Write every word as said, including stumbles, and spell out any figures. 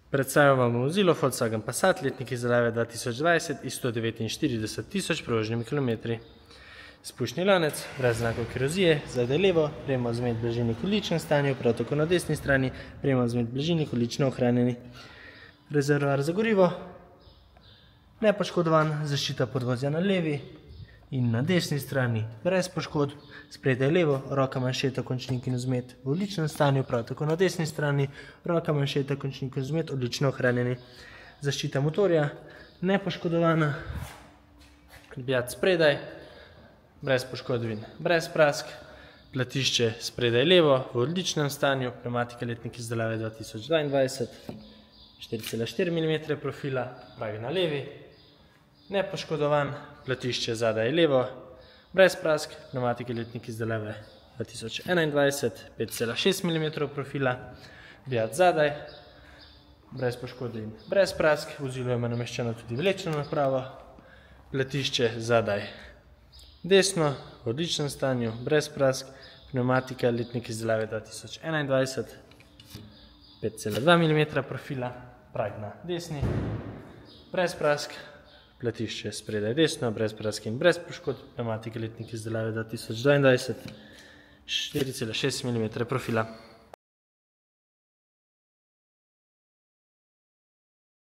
Predstavljam vam vozilo Volkswagen Passat, letnik izdelave dva tisoč dvajset iz sto devetinštirideset tisoč prevoženimi kilometri. Spuščni lanec, brez znakov korozije, zadaj levo, prejema vzmet blažilni v količnem stanju, prav tako na desni strani prejema vzmet blažilni količno ohranjeni. Rezervoar za gorivo, nepoškodovan, zaščita podvozja na levi in na desni strani brez poškodb, spredaj levo, roka manšeta, končnik in vzmet v odličnem stanju, prav tako na desni strani roka manšeta, končnik in vzmet odlično ohranjeni. Zaščita motorja, nepoškodovana, odbijat spredaj, brez poškodovin, brez prask, platišče spredaj levo v odličnem stanju, pnevmatika letnik izdelave dva tisoč dvaindvajset, štiri cela štiri milimetra profila, prag na levi, nepoškodovan, platišče zadaj levo, brez prask, pnevmatika letnik izdelave dva tisoč enaindvajset, pet cela šest milimetra profila, odbijat zadaj, brez poškodovin, brez prask, vozilo ima nameščeno tudi vlečno napravo, platišče zadaj desno, v odličnem stanju, brez prask, pnevmatika letnik izdelave dva tisoč enaindvajset, pet cela dva milimetra profila, prag na desni, brez prask, platišče spredaj desno, brez prask in brez poškodb, pnevmatika letnik izdelave dva tisoč dvaindvajset, štiri cela šest milimetra profila.